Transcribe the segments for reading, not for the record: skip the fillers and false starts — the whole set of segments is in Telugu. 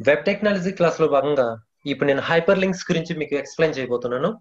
వెబ్ టెక్నాలజీ క్లాస్ లో భాగంగా ఇప్పుడు నేను హైపర్ లింక్స్ గురించి మీకు ఎక్స్ప్లెయిన్ చేయబోతున్నాను.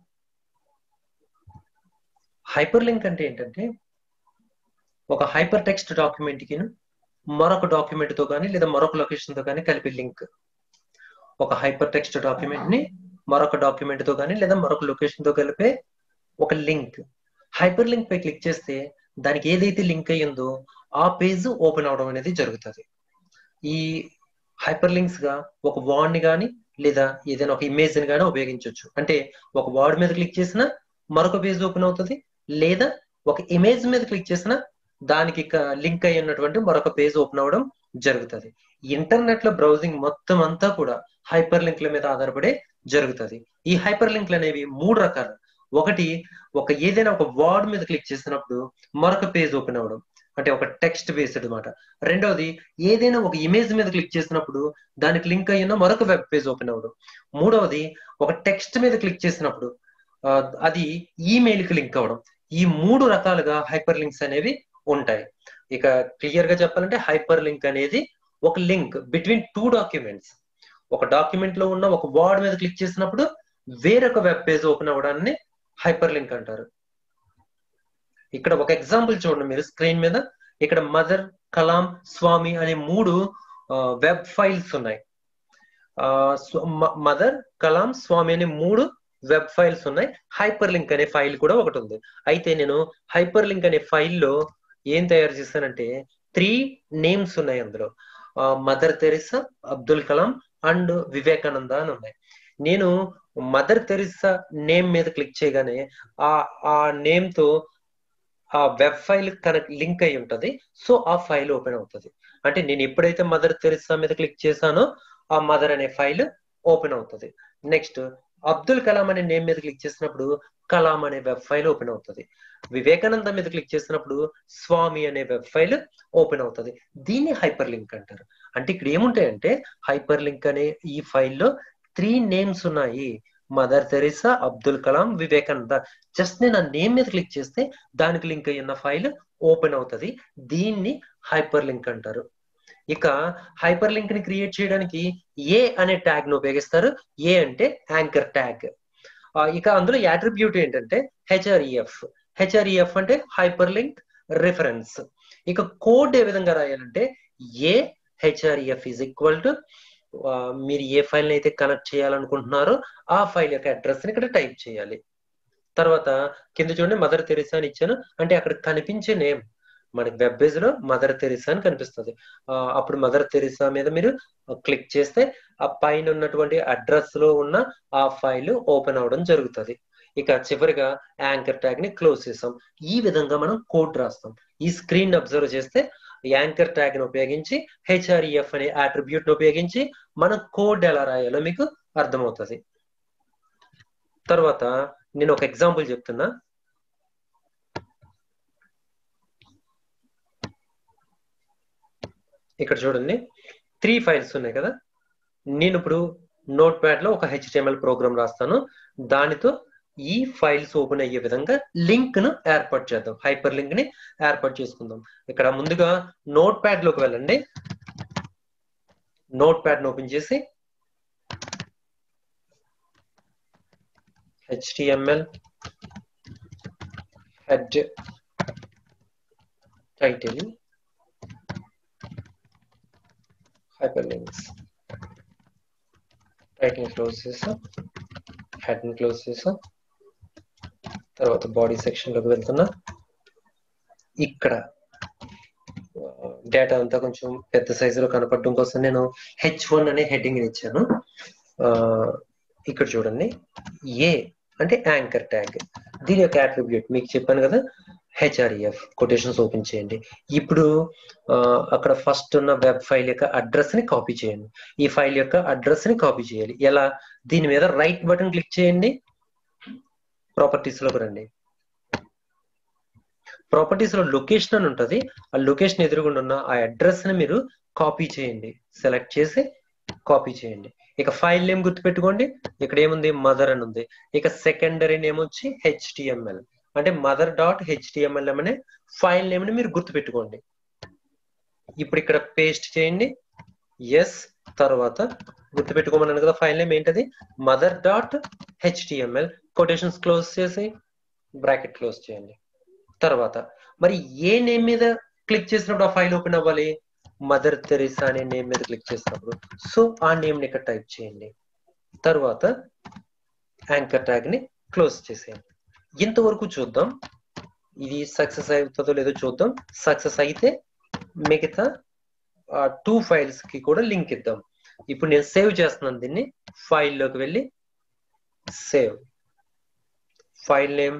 హైపర్ లింక్ అంటే ఏంటంటే ఒక హైపర్ టెక్స్ట్ డాక్యుమెంట్ కి మరొక డాక్యుమెంట్ తో కానీ లేదా మరొక లొకేషన్ తో కానీ కలిపి లింక్. ఒక హైపర్ టెక్స్ట్ డాక్యుమెంట్ ని మరొక డాక్యుమెంట్ తో కానీ లేదా మరొక లొకేషన్ తో కలిపే ఒక లింక్. హైపర్ లింక్ పై క్లిక్ చేస్తే దానికి ఏదైతే లింక్ అయ్యిందో ఆ పేజ్ ఓపెన్ అవడం అనేది జరుగుతుంది. ఈ హైపర్ లింక్స్ గా ఒక వర్డ్ ని కానీ లేదా ఏదైనా ఒక ఇమేజ్ ని కానీ ఉపయోగించవచ్చు. అంటే ఒక వర్డ్ మీద క్లిక్ చేసినా మరొక పేజ్ ఓపెన్ అవుతుంది, లేదా ఒక ఇమేజ్ మీద క్లిక్ చేసినా దానికి లింక్ అయి ఉన్నటువంటి మరొక పేజ్ ఓపెన్ అవడం జరుగుతుంది. ఇంటర్నెట్ లో బ్రౌజింగ్ మొత్తం అంతా కూడా హైపర్ లింక్ల మీద ఆధారపడే జరుగుతుంది. ఈ హైపర్ లింక్లు అనేవి మూడు రకాలు. ఒకటి, ఏదైనా ఒక వర్డ్ మీద క్లిక్ చేసినప్పుడు మరొక పేజ్ ఓపెన్ అవ్వడం, అంటే ఒక టెక్స్ట్ బేస్డ్ అనమాట. రెండవది, ఏదైనా ఒక ఇమేజ్ మీద క్లిక్ చేసినప్పుడు దానికి లింక్ అయిన మరొక వెబ్ పేజ్ ఓపెన్ అవ్వడం. మూడవది, ఒక టెక్స్ట్ మీద క్లిక్ చేసినప్పుడు అది ఈమెయిల్ కి లింక్ అవ్వడం. ఈ మూడు రకాలుగా హైపర్ లింక్స్ అనేవి ఉంటాయి. ఇక క్లియర్ గా చెప్పాలంటే హైపర్ లింక్ అనేది ఒక లింక్ బిట్వీన్ టూ డాక్యుమెంట్స్. ఒక డాక్యుమెంట్ లో ఉన్న ఒక వర్డ్ మీద క్లిక్ చేసినప్పుడు వేరొక వెబ్ పేజ్ ఓపెన్ అవ్వడాన్ని హైపర్ లింక్ అంటారు. ఇక్కడ ఒక ఎగ్జాంపుల్ చూడండి మీరు స్క్రీన్ మీద. ఇక్కడ మదర్, కలాం, స్వామి అనే మూడు వెబ్ ఫైల్స్ ఉన్నాయి. మదర్, కలాం, స్వామి అనే మూడు వెబ్ ఫైల్స్ ఉన్నాయి. హైపర్ లింక్ అనే ఫైల్ కూడా ఒకటి ఉంది. అయితే నేను హైపర్ లింక్ అనే ఫైల్లో ఏం తయారు చేశానంటే 3 నేమ్స్ ఉన్నాయి అందులో. Mother Teresa, Abdul Kalam and Vivekananda అని ఉన్నాయి. నేను మదర్ తెరిసా నేమ్ మీద క్లిక్ చేయగానే ఆ నేమ్ తో ఆ వెబ్ ఫైల్ కనెక్ట్ లింక్ అయి ఉంటది. సో ఆ ఫైల్ ఓపెన్ అవుతుంది. అంటే నేను ఎప్పుడైతే మదర్ తెరిసా మీద క్లిక్ చేశానో ఆ మదర్ అనే ఫైల్ ఓపెన్ అవుతుంది. నెక్స్ట్, అబ్దుల్ కలాం అనే నేమ్ మీద క్లిక్ చేసినప్పుడు కలాం అనే వెబ్ ఫైల్ ఓపెన్ అవుతుంది. వివేకానంద మీద క్లిక్ చేసినప్పుడు స్వామి అనే వెబ్ ఫైల్ ఓపెన్ అవుతుంది. దీన్ని హైపర్ లింక్ అంటారు. అంటే ఇక్కడ ఏముంటాయంటే హైపర్ లింక్ అనే ఈ ఫైల్లో 3 నేమ్స్ ఉన్నాయి. Mother Teresa, Abdul Kalam, Vivekananda. Just నేను ఆ నేమ్ మీద క్లిక్ చేస్తే దానికి లింక్ అయ్యిన ఫైల్ ఓపెన్ అవుతుంది. దీన్ని హైపర్ లింక్ అంటారు. ఇక హైపర్ లింక్ ని క్రియేట్ చేయడానికి ఏ అనే ట్యాగ్ ను ఉపయోగిస్తారు. ఏ అంటే యాంకర్ ట్యాగ్. ఇక అందులో యాట్రిబ్యూట్ ఏంటంటే హెచ్ఆర్ఈఎఫ్. హెచ్ఆర్ఈఎఫ్ అంటే హైపర్ లింక్ రిఫరెన్స్. ఇక కోడ్ ఏ విధంగా రాయాలంటే A HREF is equal to మీరు ఏ ఫైల్ అయితే కనెక్ట్ చేయాలనుకుంటున్నారో ఆ ఫైల్ యొక్క అడ్రస్ ని ఇక్కడ టైప్ చేయాలి. తర్వాత కింద చూడండి మదర్ తెరిసా అని ఇచ్చాను. అంటే అక్కడ కనిపించే నేమ్ మనకి వెబ్ పేజ్ లో మదర్ తెరిసా అని కనిపిస్తుంది. అప్పుడు మదర్ తెరిసా మీద మీరు క్లిక్ చేస్తే ఆ పైన ఉన్నటువంటి అడ్రస్ లో ఉన్న ఆ ఫైల్ ఓపెన్ అవడం జరుగుతుంది. ఇక చివరిగా యాంకర్ ట్యాగ్ ని క్లోజ్ చేసాం. ఈ విధంగా మనం కోడ్ రాస్తాం. ఈ స్క్రీన్ అబ్జర్వ్ చేస్తే యాంకర్ ట్యాగ్ ని ఉపయోగించి హెచ్ఆర్ఈఎఫ్ అనే అట్రిబ్యూట్ ని ఉపయోగించి మనం కోడ్ ఎలా రాయాలో మీకు అర్థమవుతుంది. తర్వాత నేను ఒక ఎగ్జాంపుల్ చెప్తున్నా. ఇక్కడ చూడండి 3 ఫైల్స్ ఉన్నాయి కదా. నేను ఇప్పుడు నోట్ ప్యాడ్ లో ఒక HTML ప్రోగ్రామ్ రాస్తాను. దానితో ఈ ఫైల్స్ ఓపెన్ అయ్యే విధంగా లింక్ ను ఏర్పాటు చేద్దాం. హైపర్ లింక్ ని ఏర్పాటు చేసుకుందాం. ఇక్కడ ముందుగా నోట్ ప్యాడ్ లోకి వెళ్ళండి. నోట్ ప్యాడ్ ను ఓపెన్ చేసి HTML head title hyperlinks title close చేసాం, హెడ్ ని క్లోజ్ చేసాం. తర్వాత బాడీ సెక్షన్ లోకి వెళ్తున్నా. ఇక్కడ డేటా అంతా కొంచెం పెద్ద సైజులో కనపడడం కోసం నేను H1 అనే హెడ్డింగ్ ఇచ్చాను. ఇక్కడ చూడండి ఏ అంటే యాంకర్ ట్యాగ్. దీని యొక్క అట్రిబ్యూట్ మీకు చెప్పాను కదా హెచ్ఆర్ఈఎఫ్. కొటేషన్స్ ఓపెన్ చేయండి. ఇప్పుడు అక్కడ ఫస్ట్ ఉన్న వెబ్ ఫైల్ యొక్క అడ్రస్ ని కాపీ చేయండి. ఈ ఫైల్ యొక్క అడ్రస్ ని కాపీ చేయాలి. ఎలా? దీని మీద రైట్ బటన్ క్లిక్ చేయండి. ప్రాపర్టీస్ లోకి రండి. ప్రాపర్టీస్ లో లొకేషన్ అని ఉంటుంది. ఆ లొకేషన్ ఎదురుగుండా ఉన్న ఆ అడ్రస్ ని మీరు కాపీ చేయండి. సెలెక్ట్ చేసి కాపీ చేయండి. ఇక ఫైల్ నేమ్ గుర్తుపెట్టుకోండి. ఇక్కడ ఏముంది? మదర్ అని ఉంది. ఇక సెకండరీ నేమ్ వచ్చి HTML అంటే mother.html అనే ఫైల్ నేమ్ ని మీరు గుర్తుపెట్టుకోండి. ఇప్పుడు ఇక్కడ పేస్ట్ చేయండి. ఎస్, తర్వాత గుర్తుపెట్టుకోమన్నాను కదా, ఫైల్ నేమ్ ఏంటది, mother.html, కొటేషన్స్ క్లోజ్ చేసి బ్రాకెట్ క్లోజ్ చేయండి. తర్వాత మరి ఏ నేమ్ మీద క్లిక్ చేసినప్పుడు ఆ ఫైల్ ఓపెన్ అవ్వాలి, మదర్ తెరిసా అనే నేమ్ మీద క్లిక్ చేసినప్పుడు. సో ఆ నేమ్ ని ఇక్కడ టైప్ చేయండి. తర్వాత యాంకర్ ట్యాగ్ ని క్లోజ్ చేసేయండి. ఇంతవరకు చూద్దాం, ఇది సక్సెస్ అవుతుందో లేదో చూద్దాం. సక్సెస్ అయితే మిగతా 2 ఫైల్స్ కి కూడా లింక్ ఇద్దాం. ఇప్పుడు నేను సేవ్ చేస్తున్నాను దీన్ని. ఫైల్లోకి వెళ్ళి save, file name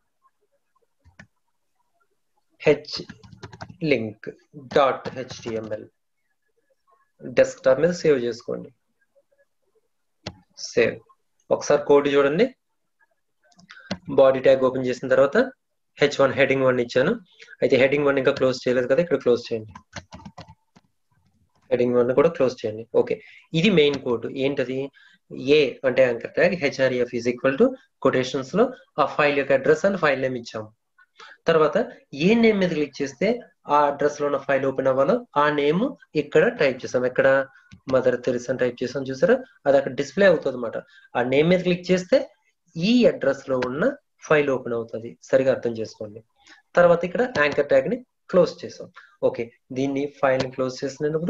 hlink.html, desktop మీద సేవ్ చేసుకోండి. సేవ్. ఒకసారి కోడ్ చూడండి. బాడీ ట్యాగ్ ఓపెన్ చేసిన తర్వాత h1 హెడింగ్ 1 ఇచ్చాను. అయితే హెడింగ్ 1 ఇంకా క్లోజ్ చేయలేదు కదా, ఇక్కడ క్లోజ్ చేయండి. హెడింగ్ 1 కూడా క్లోజ్ చేయండి. ఓకే, ఇది మెయిన్ కోడ్. ఏంటది, ఏ అంటే anchor tag, href is equal to quotations లో ఆ ఫైల్ యొక్క అడ్రస్ అండ్ ఫైల్ నేమ్ ఇచ్చాం. తర్వాత ఏ నేమ్ మీద క్లిక్ చేస్తే ఆ అడ్రస్ లో ఉన్న ఫైల్ ఓపెన్ అవ్వాలో ఆ నేమ్ ఇక్కడ టైప్ చేసాం. ఎక్కడ, మదర్ తెరిసా అని టైప్ చేసాం, చూసారా, అది అక్కడ డిస్ప్లే అవుతుంది అన్నమాట. ఆ నేమ్ మీద క్లిక్ చేస్తే ఈ అడ్రస్ లో ఉన్న ఫైల్ ఓపెన్ అవుతుంది. సరిగా అర్థం చేసుకోండి. తర్వాత ఇక్కడ యాంకర్ ట్యాగ్ ని క్లోజ్ చేసాం. ఓకే, దీన్ని ఫైల్ ని క్లోజ్ చేసినప్పుడు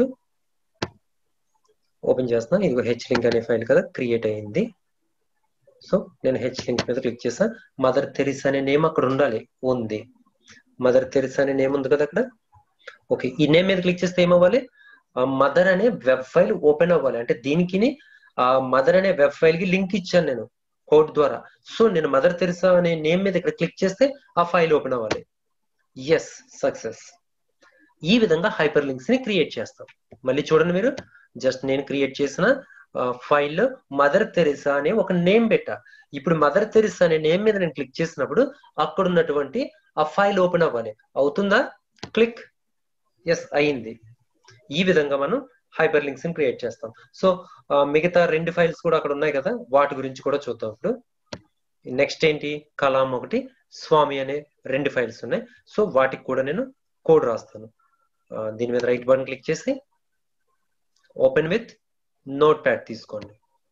ఓపెన్ చేస్తున్నాను. ఇది hLink అనే ఫైల్ కదా క్రియేట్ అయింది. సో నేను hLink మీద క్లిక్ చేసా. మదర్ తెరిసా అనే నేమ్ అక్కడ ఉండాలి, ఉంది. మదర్ తెరిసా అనే నేమ్ ఉంది కదా అక్కడ. ఓకే, ఈ నేమ్ మీద క్లిక్ చేస్తే ఏమవ్వాలి, మదర్ అనే వెబ్ ఫైల్ ఓపెన్ అవ్వాలి. అంటే దీనికి ఆ మదర్ అనే వెబ్ ఫైల్ కి లింక్ ఇచ్చాను నేను కోడ్ ద్వారా. సో నేను మదర్ తెరిసా అనే నేమ్ మీద ఇక్కడ క్లిక్ చేస్తే ఆ ఫైల్ ఓపెన్ అవ్వాలి. Yes, success. ఈ విధంగా హైపర్ లింక్స్ ని క్రియేట్ చేస్తాం. మళ్ళీ చూడండి మీరు, జస్ట్ నేను క్రియేట్ చేసిన ఫైల్ మదర్ తెరిసా అనే ఒక నేమ్ పెట్టా. ఇప్పుడు మదర్ తెరిసా అనే నేమ్ మీద నేను క్లిక్ చేసినప్పుడు అక్కడ ఉన్నటువంటి ఆ ఫైల్ ఓపెన్ అవ్వాలి. అవుతుందా, క్లిక్, ఎస్ అయింది. ఈ విధంగా మనం హైపర్ లింక్స్ ని క్రియేట్ చేస్తాం. సో మిగతా 2 ఫైల్స్ కూడా అక్కడ ఉన్నాయి కదా, వాటి గురించి కూడా చూద్దాం. ఇప్పుడు నెక్స్ట్ ఏంటి, కలాం ఒకటి, స్వామి అనే 2 ఫైల్స్ ఉన్నాయి. సో వాటికి కూడా నేను కోడ్ రాస్తాను. దీని మీద రైట్ బటన్ క్లిక్ చేసి ఓపెన్ విత్ నోట్ ప్యాడ్ తీసుకోండి.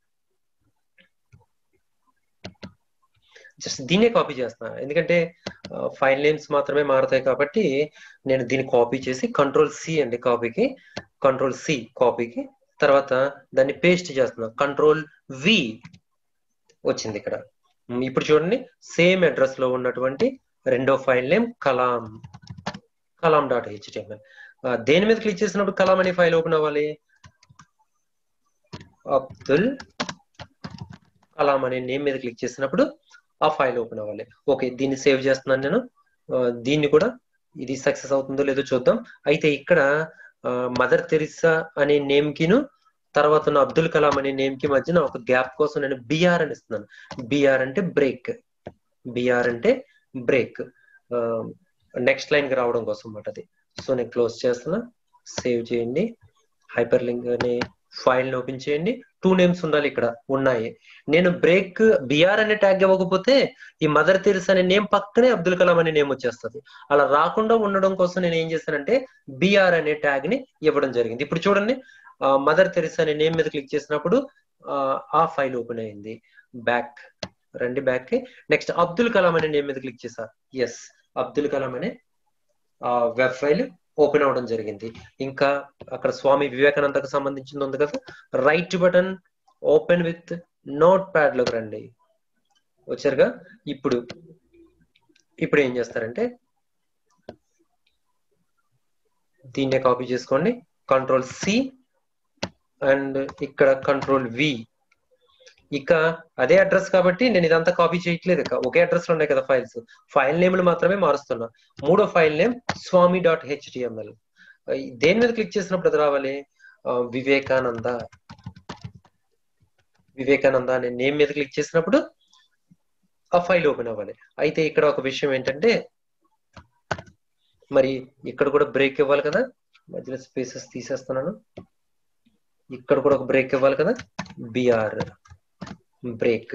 జస్ట్ దీన్నే కాపీ చేస్తున్నా, ఎందుకంటే ఫైల్ నేమ్స్ మాత్రమే మారుతాయి కాబట్టి నేను దీన్ని కాపీ చేసి కంట్రోల్-C అండి కాపీకి, కంట్రోల్-C కాపీకి, తర్వాత దాన్ని పేస్ట్ చేస్తున్నా, కంట్రోల్-V వచ్చింది ఇక్కడ. ఇప్పుడు చూడండి, సేమ్ అడ్రస్ లో ఉన్నటువంటి రెండో ఫైల్ నేమ్ కలాం.html. దేని మీద క్లిక్ చేసినప్పుడు కలాం అనే ఫైల్ ఓపెన్ అవ్వాలి, అబ్దుల్ కలాం అనే నేమ్ మీద క్లిక్ చేసినప్పుడు ఆ ఫైల్ ఓపెన్ అవ్వాలి. ఓకే, దీన్ని సేవ్ చేస్తున్నాను నేను. దీన్ని కూడా, ఇది సక్సెస్ అవుతుందో లేదో చూద్దాం. అయితే ఇక్కడ మదర్ తెరిసా అనే నేమ్ కిను తర్వాత ఉన్న అబ్దుల్ కలాం అనే నేమ్ కి మధ్యన ఒక గ్యాప్ కోసం నేను బిఆర్ అని ఇస్తున్నాను. బిఆర్ అంటే బ్రేక్, బిఆర్ అంటే బ్రేక్, నెక్స్ట్ లైన్ కి రావడం కోసం అన్నమాట అది. సో నేను క్లోజ్ చేస్తున్నా, సేవ్ చేయండి. హైపర్ లింక్ అనే ఫైల్ ని ఓపెన్ చేయండి. 2 నేమ్స్ ఉండాలి, ఇక్కడ ఉన్నాయి. నేను బ్రేక్ బిఆర్ అనే ట్యాగ్ ఇవ్వకపోతే ఈ మదర్ తెరిసా అనే నేమ్ పక్కనే అబ్దుల్ కలాం అనే నేమ్ వచ్చేస్తుంది. అలా రాకుండా ఉండడం కోసం నేను ఏం చేశానంటే బిఆర్ అనే ట్యాగ్ ని ఇవ్వడం జరిగింది. ఇప్పుడు చూడండి, మదర్ తెరిసా అనే నేమ్ మీద క్లిక్ చేసినప్పుడు ఆ ఫైల్ ఓపెన్ అయింది. బ్యాక్ రండి, బ్యాక్ కి. నెక్స్ట్ అబ్దుల్ కలాం అనే నేమ్ మీద క్లిక్ చేసా, ఎస్, అబ్దుల్ కలాం అనే వెబ్ ఫైల్ ఓపెన్ అవడం జరిగింది. ఇంకా అక్కడ స్వామి వివేకానందకు సంబంధించింది ఉంది కదా, right button open with notepad లోకి రండి. వచ్చారుగా. ఇప్పుడు ఏం చేస్తారంటే దీన్నే కాపీ చేసుకోండి, కంట్రోల్-C అండ్ ఇక్కడ కంట్రోల్-V. ఇక అదే అడ్రస్ కాబట్టి నేను ఇదంతా కాపీ చేయట్లేదు, ఒకే అడ్రస్ లో ఉన్నాయి కదా ఫైల్స్, ఫైల్ నేమ్లు మాత్రమే మారుస్తున్నా. మూడో ఫైల్ నేమ్ swami.html. దేని మీద క్లిక్ చేసినప్పుడు అది రావాలి, వివేకానంద అనే నేమ్ మీద క్లిక్ చేసినప్పుడు ఆ ఫైల్ ఓపెన్ అవ్వాలి. అయితే ఇక్కడ ఒక విషయం ఏంటంటే, మరి ఇక్కడ కూడా బ్రేక్ ఇవ్వాలి కదా, మధ్యలో స్పేసెస్ తీసేస్తున్నాను. ఇక్కడ కూడా ఒక బ్రేక్ ఇవ్వాలి కదా, బిఆర్ బ్రేక్.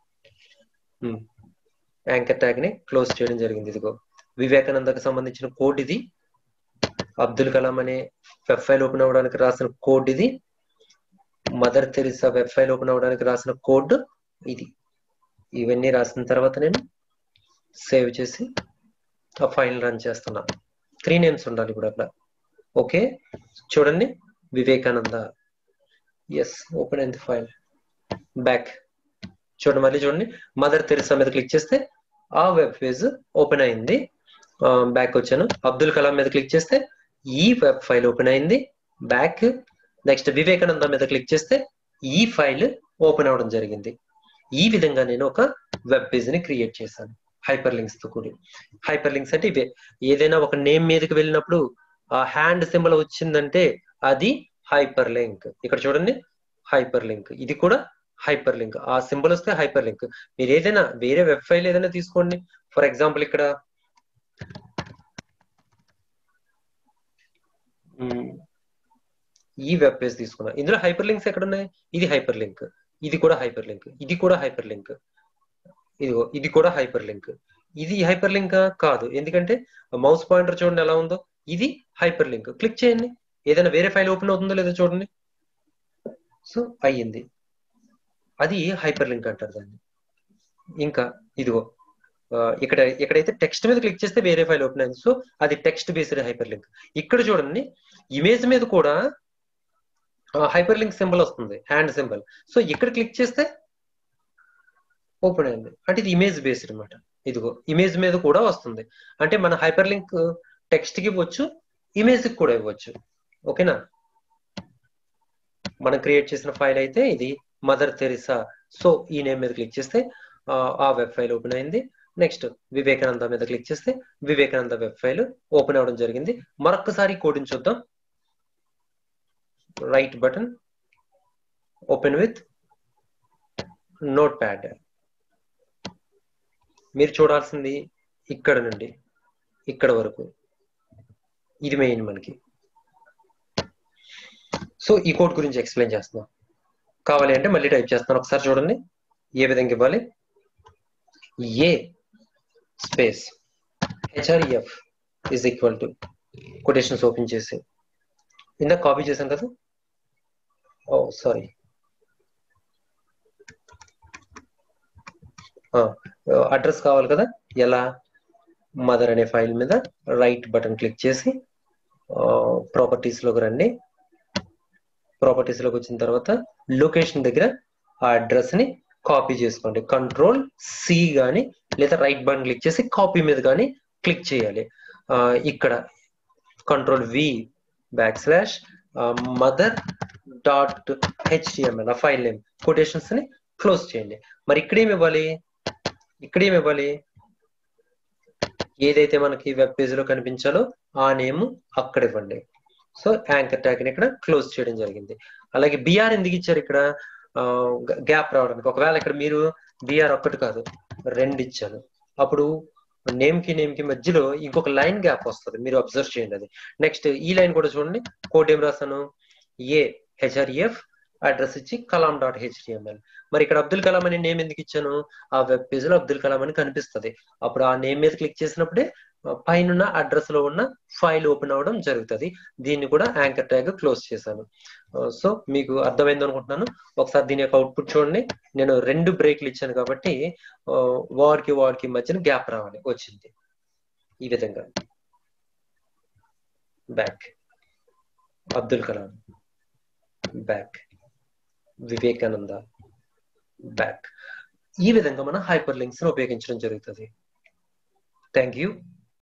యాంకర్ ట్యాగ్ ని క్లోజ్ చేయడం జరిగింది. ఇదిగో వివేకానందకు సంబంధించిన కోడ్ ఇది, అబ్దుల్ కలాం అనే వెబ్ ఫైల్ ఓపెన్ అవ్వడానికి రాసిన కోడ్ ఇది. Mother Teresa web file open అవడానికి రాసిన కోడ్ ఇది. ఇవన్నీ రాసిన తర్వాత నేను సేవ్ చేసి ఆ ఫైల్ రన్ చేస్తున్నా. 3 నేమ్స్ ఉండాలి ఇప్పుడు అక్కడ. ఓకే, చూడండి వివేకానంద. ఎస్, ఓపెన్ అయింది ఫైల్. బ్యాక్ చూడండి, మళ్ళీ చూడండి, మదర్ తెరిసా మీద క్లిక్ చేస్తే ఆ వెబ్ పేజ్ ఓపెన్ అయింది. బ్యాక్ వచ్చాను. అబ్దుల్ కలాం మీద క్లిక్ చేస్తే ఈ వెబ్ ఫైల్ ఓపెన్ అయింది. బ్యాక్. నెక్స్ట్ వివేకానంద మీద క్లిక్ చేస్తే ఈ ఫైల్ ఓపెన్ అవడం జరిగింది. ఈ విధంగా నేను ఒక వెబ్ పేజ్ ని క్రియేట్ చేశాను హైపర్ లింక్స్ తో కూడి. హైపర్ లింక్స్ అంటే ఇవే. ఏదైనా ఒక నేమ్ మీదకి వెళ్ళినప్పుడు ఆ హ్యాండ్ సింబల్ వచ్చిందంటే అది హైపర్ లింక్. ఇక్కడ చూడండి, హైపర్ లింక్. ఇది కూడా హైపర్ లింక్. ఆ సింబల్ వస్తే హైపర్ లింక్. మీరు ఏదైనా వేరే వెబ్ ఫైల్ ఏదైనా తీసుకోండి. ఫర్ ఎగ్జాంపుల్ ఇక్కడ ఈ వెబ్ పేజ్ తీసుకున్నా. ఇందులో హైపర్ లింక్స్ ఎక్కడ ఉన్నాయి? ఇది హైపర్ లింక్, ఇది కూడా హైపర్ లింక్, ఇది కూడా హైపర్ లింక్, ఇదిగో ఇది కూడా హైపర్ లింక్. ఇది హైపర్ లింక్ కాదు, ఎందుకంటే మౌస్ పాయింటర్ చూడండి ఎలా ఉందో. ఇది హైపర్ లింక్. క్లిక్ చేయండి, ఏదైనా వేరే ఫైల్ ఓపెన్ అవుతుందో లేదో చూడండి. సో అయ్యింది, అది హైపర్ లింక్ అంటారు దాన్ని. ఇంకా ఇదిగో ఎక్కడైతే టెక్స్ట్ మీద క్లిక్ చేస్తే వేరే ఫైల్ ఓపెన్ అయింది, సో అది టెక్స్ట్ బేస్డ్ హైపర్ లింక్. ఇక్కడ చూడండి, ఇమేజ్ మీద కూడా హైపర్ లింక్ సింబల్ వస్తుంది, హ్యాండ్ సింబల్. సో ఇక్కడ క్లిక్ చేస్తే ఓపెన్ అయింది, అంటే ఇది ఇమేజ్ బేస్డ్ అనమాట. ఇదిగో ఇమేజ్ మీద కూడా వస్తుంది, అంటే మన హైపర్ లింక్ టెక్స్ట్ కి ఇవ్వచ్చు, ఇమేజ్ కి కూడా ఇవ్వచ్చు. ఓకేనా? మనం క్రియేట్ చేసిన ఫైల్ అయితే ఇది మదర్ తెరిసా. సో ఈ నేమ్ మీద క్లిక్ చేస్తే ఆ వెబ్ ఫైల్ ఓపెన్ అయింది. నెక్స్ట్ వివేకానంద మీద క్లిక్ చేస్తే వివేకానంద వెబ్ ఫైల్ ఓపెన్ అవడం జరిగింది. మరొకసారి కోడ్ని చూద్దాం. Right button, open with notepad. మీరు చూడాల్సింది ఇక్కడ నుండి ఇక్కడ వరకు, ఇది మెయిన్ మనకి. సో ఈ కోడ్ గురించి ఎక్స్ప్లెయిన్ చేస్తున్నాం. కావాలి అంటే మళ్ళీ టైప్ చేస్తున్నాను, ఒకసారి చూడండి ఏ విధంగా ఇవ్వాలి. A space HREF is equal to quotations open చేసి, ఇందాక కాపీ చేశాను కదా, ఓ సారీ, అడ్రస్ కావాలి కదా. ఎలా? మదర్ అనే ఫైల్ మీద రైట్ బటన్ క్లిక్ చేసి ప్రాపర్టీస్ లోకి రండి. ప్రాపర్టీస్ లోకి వచ్చిన తర్వాత లొకేషన్ దగ్గర ఆ అడ్రస్ ని కాపీ చేసుకోండి. కంట్రోల్ సి గాని లేదా రైట్ బటన్ క్లిక్ చేసి కాపీ మీద కానీ క్లిక్ చేయాలి. ఇక్కడ control V back / mother dot HTML ఆ ఫైల్ నేమ్ కొటేషన్స్ ని క్లోజ్ చేయండి. మరి ఇక్కడేమి ఇవ్వాలి? ఇక్కడేమి ఇవ్వాలి? ఏదైతే మనకి వెబ్ పేజ్ లో కనిపించాలో ఆ నేమ్ అక్కడ ఇవ్వండి. సో యాంకర్ ట్యాగ్ ని ఇక్కడ క్లోజ్ చేయడం జరిగింది. అలాగే బిఆర్ ఎందుకు ఇచ్చారు ఇక్కడ? గ్యాప్ రావడానికి. ఒకవేళ ఇక్కడ మీరు బిఆర్ ఒక్కటి కాదు 2 ఇచ్చాను, అప్పుడు నేమ్ కి మధ్యలో ఇంకొక లైన్ గ్యాప్ వస్తుంది, మీరు అబ్జర్వ్ చేయండి అది. నెక్స్ట్ ఈ లైన్ కూడా చూడండి, కోడ్ ఏం రాస్తాను? ఏ హెచ్ఆర్ఈఎఫ్ అడ్రస్ ఇచ్చి కలాం డాట్ హెచ్టిఎంఎల్. మరి ఇక్కడ అబ్దుల్ కలాం అనే నేమ్ ఎందుకు ఇచ్చాను? ఆ వెబ్ పేజ్ లో అబ్దుల్ కలాం అని కనిపిస్తుంది, అప్పుడు ఆ నేమ్ మీద క్లిక్ చేసినప్పుడే పైన అడ్రస్ లో ఉన్న ఫైల్ ఓపెన్ అవ్వడం జరుగుతుంది. దీన్ని కూడా యాంకర్ ట్యాగ్ క్లోజ్ చేశాను. సో మీకు అర్థమైంది అనుకుంటున్నాను. ఒకసారి దీని యొక్క అవుట్పుట్ చూడండి. నేను 2 బ్రేక్లు ఇచ్చాను కాబట్టి వాడికి మధ్యన గ్యాప్ రావాలి, వచ్చింది ఈ విధంగా. Back Abdul Kalam, back Vivekananda, back. ఈ విధంగా మనం హైపర్ లింక్స్ ని ఉపయోగించడం జరుగుతుంది. Thank you.